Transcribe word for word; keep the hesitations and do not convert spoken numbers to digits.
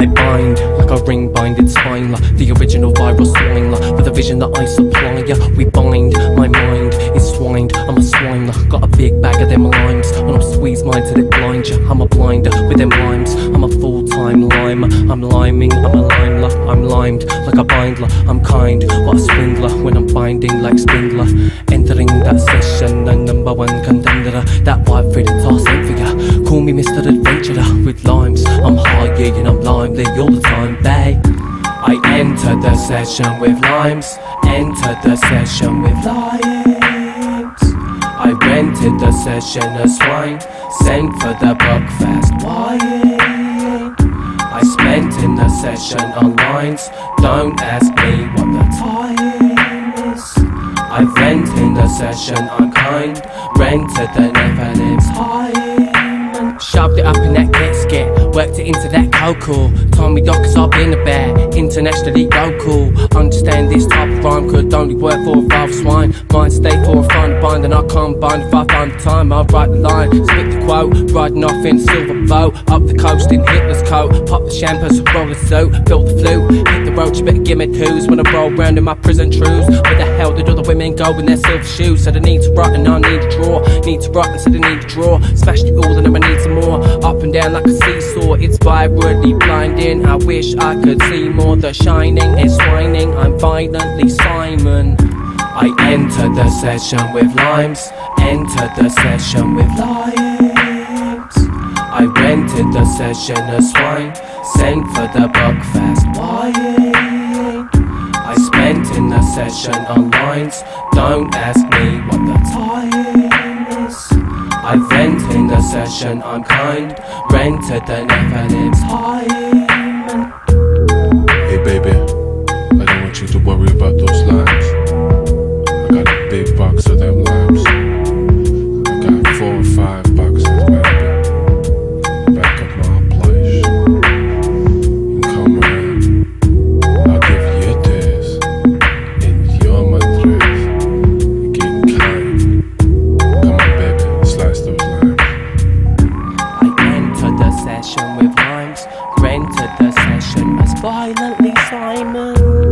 I bind like a ring-binded spine, like the original viral swine, like with the vision that I supply. Yeah, we bind, my mind is swined. I'm a swine, like got a big bag of them limes, and I'm squeezed mine till it blinds you. I'm a blinder with them limes. I'm a full-time lime. I'm liming, I'm a limler. I'm limed like a bindler. I'm kind, what a swindler when I'm binding like Spindler. Entering that session, a number one contender. That vibe for the toss ain't for ya. Call me Mister Adventurer with limes. I'm high, yeah, and I'm lively all the time, babe. I enter the session with limes. Enter the session with limes. I rented the session as swine. Sent for the Buckfast wine. I spent in the session on lines. Don't ask me what the time is. I rent in the session, I'm kind. Rented the Nephilim's time. Shoved it up in that gasket, worked it into that cocoa. Told me doc cause I've been a bear, internationally local. Understand this type of rhyme could only work for a five swine. Mind stay for a fine bind, and I can't bind if I find the time. I write the line, spit the quote, riding off in a silver boat. Up the coast in Hitler's coat, pop the champers, roll the suit, fill the flute. Hit the road, you better give me twos when I roll round in my prison trues. Where the hell did all the women go in their silver shoes? Said I need to write and I need to draw. Need to write and said I need to draw. Smashed it all and then I need some more. Up and down like a seesaw, it's virally blinding. I wish I could see more. The shining is whining, I'm violently Simon. I enter the session with limes. Enter the session with limes. I rented the session as swine. Sent for the Buckfast wine. I spent in the session on lines. Don't ask me what the time is. I rent in the session, I'm kind. Rented the Nephilim's time. Hey baby, I don't want you to worry about those limes. I got a big box of them limes. I got four or five boxes, baby. Back up my place. You come around, I'll give you a taste. And you're my dress. You're getting kind. Come on baby, slice those limes. I entered the session with limes. Rented the session as violently Simon.